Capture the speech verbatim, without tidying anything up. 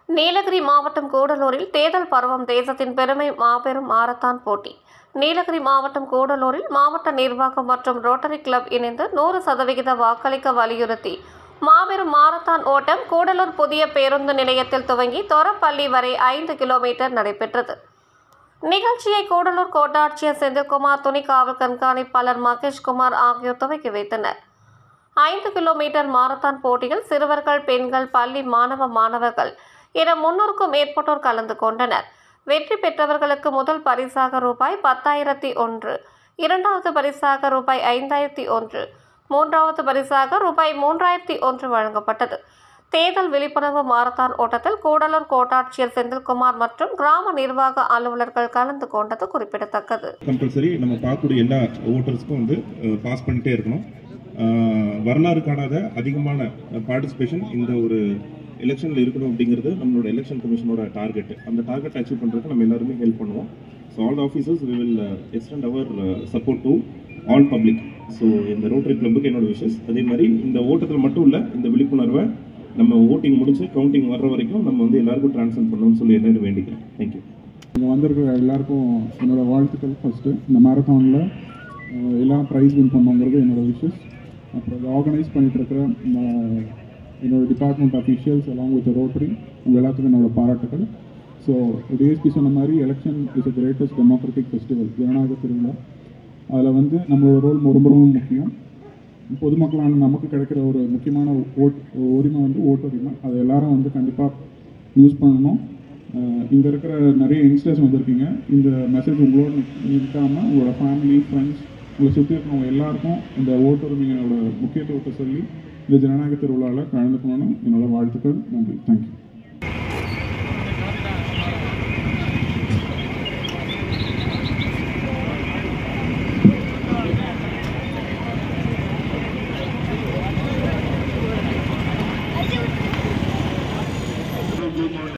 நீலகிரி மாவட்டம் கூடலூரில் தேர்தல் பருவம் தேசத்தின் பெருமை மாபெரும் மாரத்தான் போட்டி. நீலகிரி மாவட்டம் கூடலூரில் மாவட்ட நிர்வாகம் மற்றும் ரோட்டரி கிளப் இணைந்து நூறு சதவிகித வாக்களிக்க வலியுறுத்தி மாபெரும் மாரத்தான் ஓட்டம் கூடலூர் புதிய பேருந்து நிலையத்தில் துவங்கி தொரப்பள்ளி வரை ஐந்து கிலோமீட்டர் நடைபெற்றது. நிகழ்ச்சியை கூடலூர் கோட்டாட்சியர் செந்தில்குமார், துணை காவல் கண்காணிப்பாளர் மகேஷ்குமார் ஆகியோர் துவக்கி வைத்தனர். ஐந்து கிலோமீட்டர் மாரத்தான் போட்டியில் சிறுவர்கள், பெண்கள், பள்ளி மாணவ மாணவர்கள் என முன்னூறுக்கும் மேற்பட்டோர் கலந்து கொண்டனர். வெற்றி பெற்றவர்களுக்கு முதல் பரிசாக ரூபாய் பத்தாயிரத்தி ஒன்று, இரண்டாவது பரிசாக ரூபாய் ஐந்தாயிரத்தி ஒன்று, மூன்றாவது பரிசாக ரூபாய் மூன்றாயிரத்தி ஒன்று வழங்கப்பட்டது. தேர்தல் விழிப்புணர்வு மாரத்தான் ஓட்டத்தில் கூடலூர் கோட்டாட்சியர் செந்தில்குமார் மற்றும் கிராம நிர்வாக அலுவலர்கள் கலந்து கொண்டது குறிப்பிடத்தக்கது. கம்பல்சரி நம்ம பார்க்கக்கூடிய எல்லா ஓட்டர்ஸ்க்கும் வந்து பாஸ் பண்ணிட்டே இருக்கணும். வரலாறு காணாத அதிகமான பார்ட்டிசிபேஷன் இந்த ஒரு எலெக்ஷனில் இருக்கணும் அப்படிங்கிறது நம்மளோட எலெக்ஷன் கமிஷனோட டார்கெட். அந்த டார்கெட் அச்சீவ் பண்ணுறதுக்கு நம்ம எல்லாருமே ஹெல்ப் பண்ணுவோம். So all officers we will extend our support to all public. So இந்த ரோட்டரி கிளப்புக்கு என்னோட விஷஸ். அதே மாதிரி இந்த ஓட்டத்தில் மட்டும் இல்லை, இந்த விழிப்புணர்வை நம்ம ஓட்டிங் முடிச்சு கவுண்டிங் வர்ற வரைக்கும் நம்ம வந்து எல்லாருக்கும் ட்ரான்ஸ்ஃபர் பண்ணணும்னு சொல்லி எல்லாரும் வேண்டிக்கிறேன். தேங்க்யூ. இங்கே வந்திருக்கிற எல்லாருக்கும் என்னோடய வாழ்த்துக்கள். ஃபஸ்ட்டு இந்த மேரத்தானில் எல்லாம் ப்ரைஸ் வின் பண்ணுங்கிறது என்னோடய விஷஸ். அப்புறம் இதை ஆர்கனைஸ் பண்ணிகிட்ருக்கிற என்னோடய டிபார்ட்மெண்ட் அஃபீஷியல்ஸ் எல்லாம் வித் ரோட்டரி உங்கள் எல்லாத்துக்கும் என்னோடய பாராட்டுக்கள். ஸோ டிஎஸ்பி சொன்ன மாதிரி election is the greatest democratic festival, ஜனநாயக திருவிழா. அதில் வந்து நம்மளோட ரோல் ரொம்ப ரொம்ப முக்கியம். பொதுமக்களான நமக்கு கிடைக்கிற ஒரு முக்கியமான ஓட் உரிமை வந்து ஓட்டுரிமை. அதை எல்லாரும் வந்து கண்டிப்பாக யூஸ் பண்ணணும். இங்கே இருக்கிற நிறைய யங்ஸ்டர்ஸ் வந்திருக்கீங்க. இந்த மெசேஜ் உங்களோட நிற்காமல் உங்களோட ஃபேமிலி, ஃப்ரெண்ட்ஸ், உங்களை சுற்றி இருக்கிறவங்க எல்லாருக்கும் இந்த ஓட்டுரிமையோட முக்கியத்துவத்தை சொல்லி இந்த ஜனநாயக திருவிழாவில் கலந்துக்கணும்னு என்னோட வாழ்த்துக்கள். நன்றி. தேங்க்யூ.